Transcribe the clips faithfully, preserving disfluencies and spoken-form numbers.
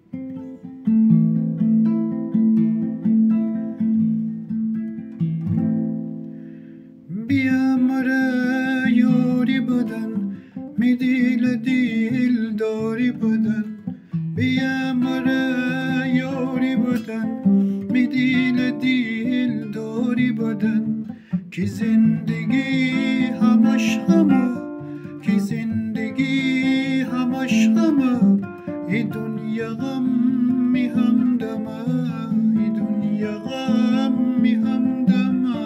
بیامره یاری بدن می دیل دیل داری بدن بیامره یاری بدن می دیل دیل داری بدن که زندگی همش همه که زندگی همش همه ای دنیا غم می همدمه ای دنیا غم می همدمه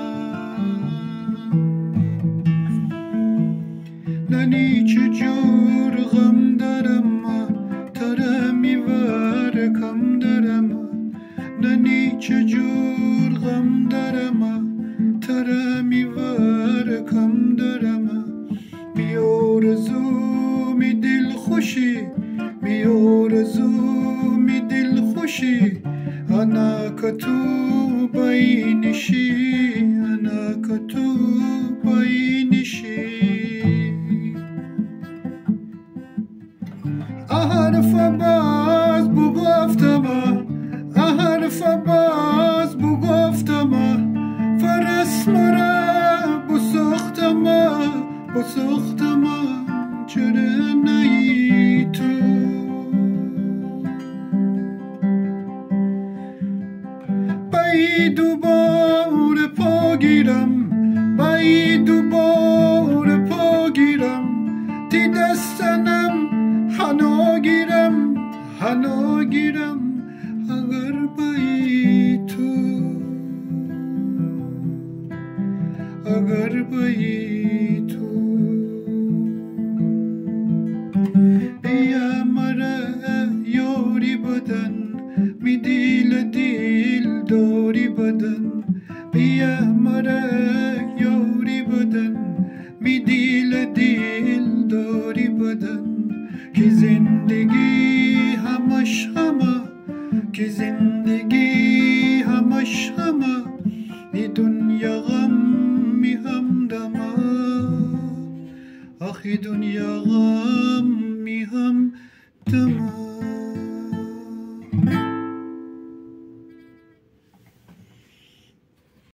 ننی چجور غم دارم تره میوار کم دارم ننی چجور غم دارم تره میوار کم دارم بی آرزو می دل خوشی بی آرزو می دل خوشی انا که تو بینشی انا که تو بینشی حرف باز بگفتم حرف باز بگفتم فرس مرا بسختم بسختم چرا نی تو بای دوباره پا گیرم بای دوباره پا گیرم تی دستنم هنو گیرم هنو گیرم اگر بایی تو اگر بایی تو بیا مرا یاری بدن می دیل دیل داری بدن بیا مرا یاری بدن می دیل دیل داری بدن که زندگی همش همه که زندگی همش همه ای دنیا غم می همدمه آخی دنیا غم می همدمه